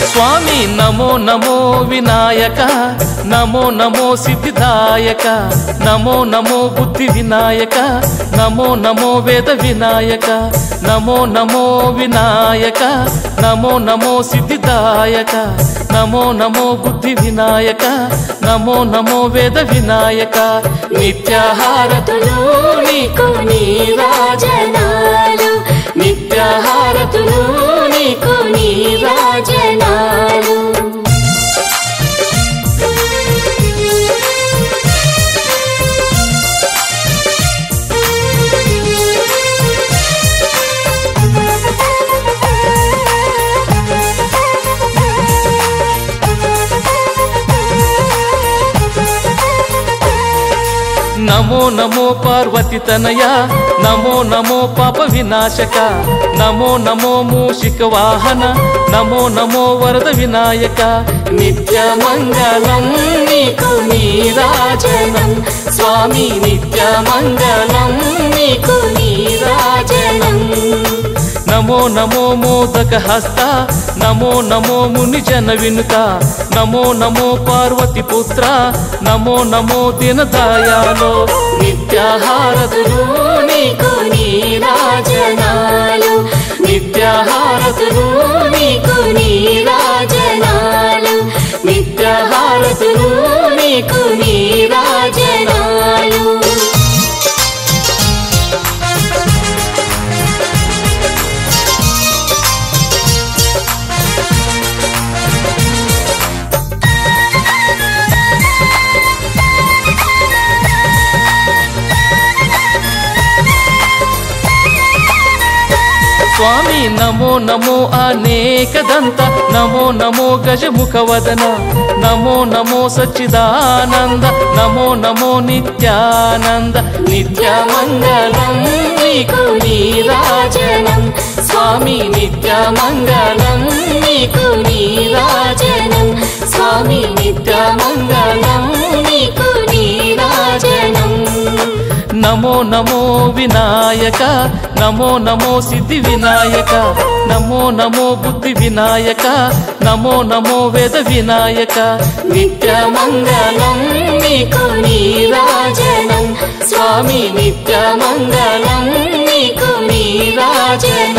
స్వామి నమో నమో వినాయక, నమో నమో సిద్ధిదాయక, నమో నమో బుద్ధి వినాయక, నమో నమో వేద వినాయక, నమో నమో వినాయక, నమో నమో సిద్ధిదాయక, నమో నమో బుద్ధి వినాయక, నమో నమో వేద వినాయక. నిత్యాహారతులు నీకు నీరాజనాలు, నిత్యాహారతులు నీకు నీరాజనాలు. నమో నమో పార్వతి తనయ, నమో నమో పాప వినాశక, నమో నమో మూషిక వాహన, నమో నమో వరద వినాయక. నిత్య మంగళం నీకు నీరాజనం స్వామి, నిత్య మంగళం నీకు నీరాజనం. నమో నమో మోదక హస్త, నమో నమో ముని జన వినుత, నమో నమో పార్వతి పుత్ర, నమో నమో దిన దయాలో. నిత్యాహారతులు నీకు నీరాజనాలు, నిత్యాహారతులు నీకు నీరాజనాలు, నిత్యాహారతులు నీకు నీరాజనాలు. స్వామి నమో నమో అనేకదంత, నమో నమో గజముఖవదన, నమో నమో సచ్చిదానంద, నమో నమో నిత్యానంద. నిత్య మంగళం నీకు నీరాజనం స్వామి, నిత్య మంగళం నీకు నీరాజనం స్వామి, నిత్య మంగళం నీకు నీరాజనం. నమో నమో వినాయక, నమో నమో సిద్ధి వినాయక, నమో నమో బుద్ధి వినాయక, నమో నమో వేద వినాయక. నిత్య మంగళం నీకు నీరాజనం స్వామి, నిత్య మంగళం నీకు నీరాజనం.